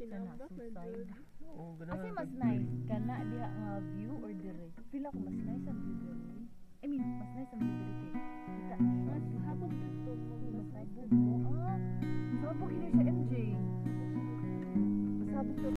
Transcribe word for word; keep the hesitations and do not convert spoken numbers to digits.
Kana suicide. Oo, Kasi ganahan. mas nice kana diha nga view or dire. Feel ako mas nice ang view dire. I mean, mas nice ang view dire kay kita. Mas habog dito mo. Mas Mas nice sabog mo. Ah, sabog ini siya M J. Mas sabog to